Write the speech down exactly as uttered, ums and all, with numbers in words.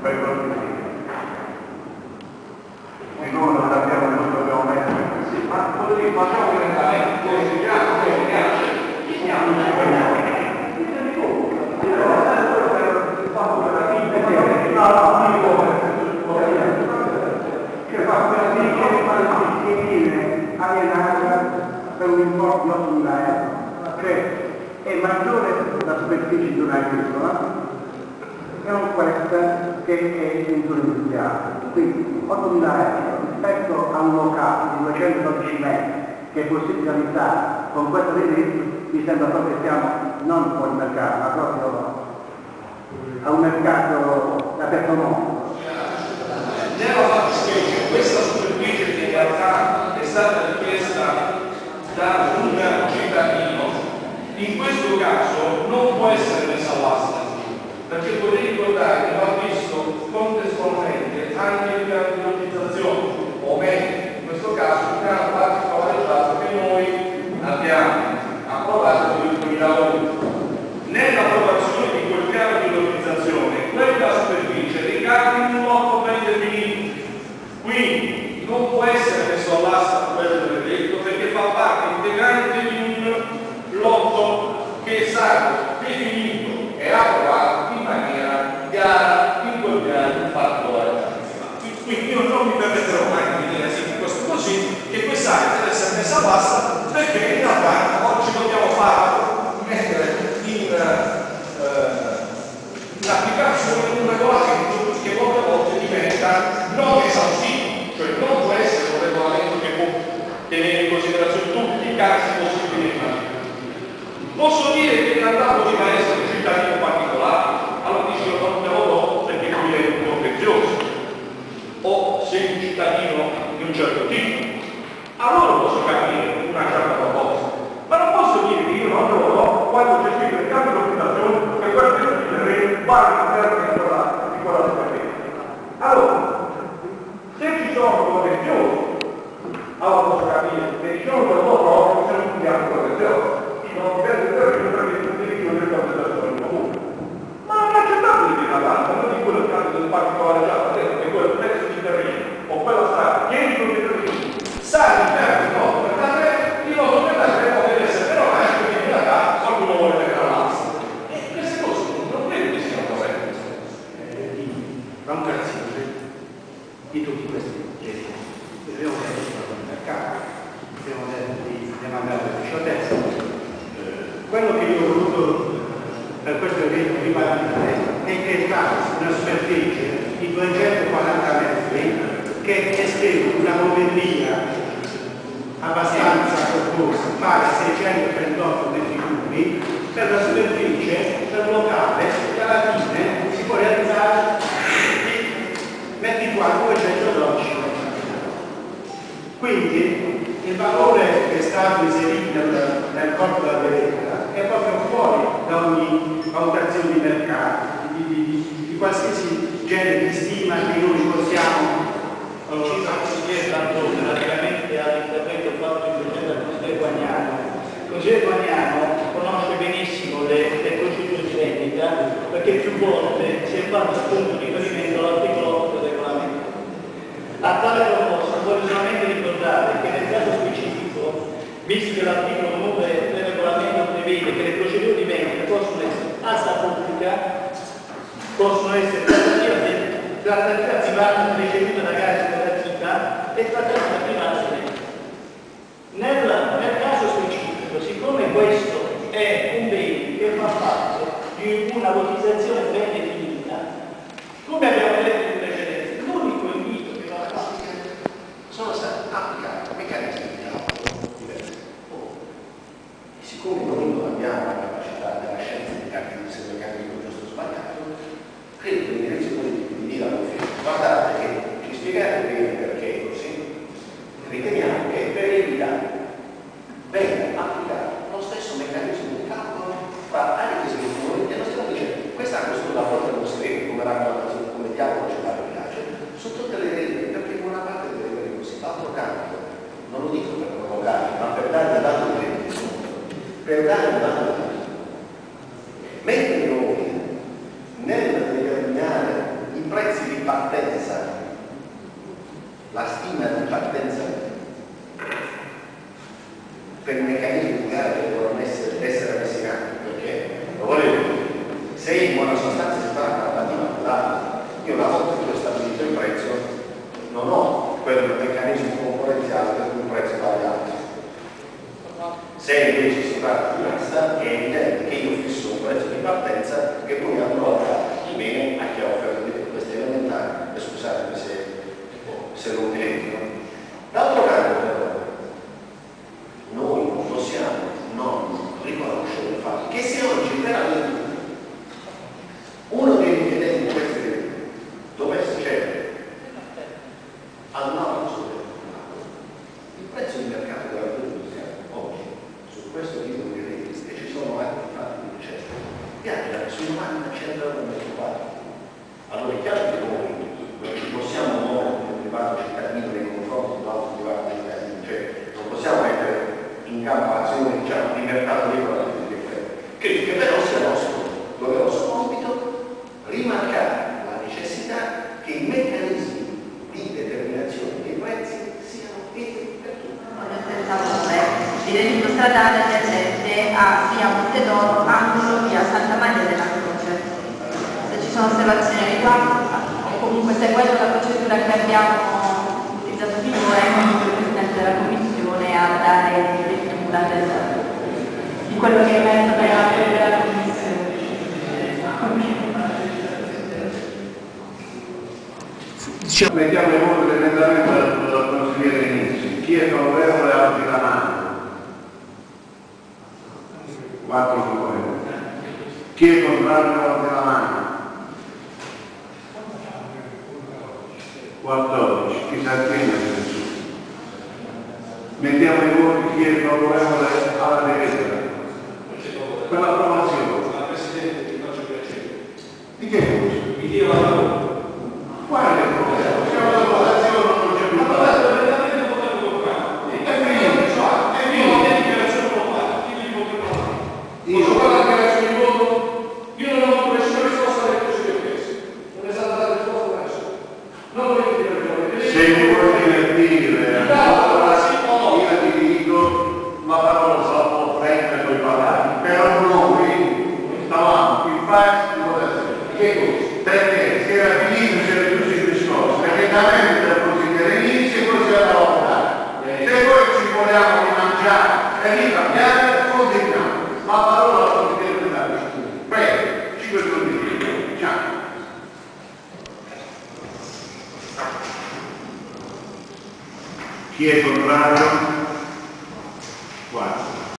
per i prossimi anni. Di nuovo non sappiamo che non dobbiamo mettere. Sì, ma così facciamo diventare consigliamo, consigliamo, finiamo il cibo. No, no, dico che fa che alienata per un importo di ottomila euro, cioè è maggiore la superficie di una agricola e non questa che è in zona industriale. Quindi ottomila euro rispetto a un locale di duecentododici metri che è possibile realizzare con questo diritto, mi sembra proprio che siamo non fuori mercato, ma proprio a un mercato aperto mondo. Nella fattispecie questa superficie che in realtà è stata richiesta da un cittadino, in questo caso non può essere messa all'asta, perché vorrei ricordare che va visto contestualmente anche il piano di urbanizzazione, o meglio, in questo caso il piano particolareggiato che noi abbiamo approvato nel duemilaundici. Nell'approvazione di quel piano di urbanizzazione, quella superficie ricade in un lotto ben definito, quindi non può essere messo all'asta quello del detto perché fa parte integrante di un lotto che è stato definito e approvato in maniera chiara in quel piano particolare. Quindi io non mi permetterò mai di dire sì, questo così, che quest'area deve essere messa all'asta perché in realtà oggi dobbiamo farlo, mettere in, uh, in applicazione un regolamento che molte volte diventa non esaustivo, cioè non può essere un regolamento che può tenere in considerazione tutti i casi possibili e immaginabili. Posso dire che in realtà poteva essere un cittadino particolare, allora dice io non te lo do perché qui è un contenzioso, o sei un cittadino di un certo tipo, allora posso capire una certa proposta, ma non posso dire che io non te lo do quando c'è scritto il campo di occupazione che questo è il terreno vale all'interno di quella di quella superficie. Allora, se ci sono protezioni, allora posso capire che ci sono per loro proprio se non abbiamo protezione. Non dipende il terreno perché è un diritto di considerazione comune. Ma non è accettabile di una data, non di quello caso del particolare già, che quel pezzo di terreno o quella strada, che è di terreno, sta all'interno del nostro perché il nostro perché può essere però anche che in realtà qualcuno vuole mettere all'asta. E queste cose non credo che siano corrette. Valutazione di tutti questi progetti. Abbiamo detto del mercato, abbiamo detto di demandare la scioltezza. Quello che io ho voluto per questo evento ribaltare è che è una superficie di duecentoquaranta metri che esprime una modellia abbastanza corposa, pari a seicentotrentotto metri cubi per la superficie per locale che alla fine si può realizzare metti qua duecentododici metri. Quindi il valore che è stato inserito nel, nel corpo della delibera è proprio fuori da ogni valutazione di mercato, di, di, di, di qualsiasi genere di stima che noi possiamo. Allora, consigliere tanto relativamente all'intervento fatto in progetto dal consigliere Guagnano. Il consigliere Guagnano conosce benissimo le, le procedure di vendita perché più volte si è fatto appunto riferimento all'articolo otto del regolamento. A tale proposta voglio solamente ricordare che nel caso specifico, visto che l'articolo nove del regolamento prevede che le procedure di vendita possono essere asta pubblica, possono essere trattativa privata ricevuta da gara espletativa e trattativa privata di nel, nel caso specifico, siccome questo è un bene che fa parte di una lotizzazione ben definita, come abbiamo detto in precedenza, l'unico invito che va fatto sono stati applicati meccanismi di calcolo diversi. Oh. Siccome noi non abbiamo la capacità della scienza di capire se il meccanismo è giusto o sbagliato, credo che l'indirizzo politico di dire all'ufficio, guardate che ci spiegate bene perché è così, riteniamo che per evitare venga applicato lo stesso meccanismo di calcolo fra anche se noi e lo stiamo dicendo, questa questo la volta non si vede come racconta, come diavolo ce la piace, su tutte le regole, perché buona parte delle regole così, d'altro canto, non lo dico per provocare, ma per dare un dato di per dare un dato di mentre noi nel determinare i prezzi cinquanta cento euro al metro quadro. Allora è chiaro che noi non ci possiamo muovere come privato cittadino nei confronti di un altro privato cittadino, cioè non possiamo mettere in campo azioni, diciamo, di mercato libero che, che però sia nostro. Dovevo subito rimarcare la necessità che i meccanismi di determinazione dei prezzi siano equi per tutti. Il reddito stradale aderente a via Montedoro, angolo via Santa Maria della Croce. Se ci sono osservazioni a riguardo, o comunque seguendo la procedura che abbiamo utilizzato finora, invito il Presidente della Commissione a dare lettura del, di quello che è emerso dai atti della Commissione. Mettiamo in voto l'emendamento del consigliere Inizio. Chi è favorevole alzi la mano? quattro favorevoli. Chi è contrario alzi la mano? quattordici. Chi si astiene? Mettiamo in voto chi è favorevole alla delibera. Per l'approvazione. La Presidente ti faccio piacere. Di che cosa? Mi dia la parola. Qual è il problema? Siamo alla votazione, non c'è più Ma parlato. veramente votato contrario. È finito, è finito. Io ho dichiarazione popolare, chi mi vota contrario? Io Posso fare la dichiarazione di voto? Io non ho avuto nessuna risposta alle cose che ho chiesto. Non è stata la risposta da nessuno. Non lo vedo di ragione. se mi vuoi divertire, allora io ti dico la parola se la può prendere con i parlati, però noi stavamo in fase di votazione. Che cosa? Perché si era finito, si era chiuso il discorso, perché da me del consigliere inizio e poi si era votare. Se poi ci vogliamo rimangiare e ricambiare, continuiamo. La parola al consigliere primario. Prego, cinque secondi. Ciao. Chi è contrario?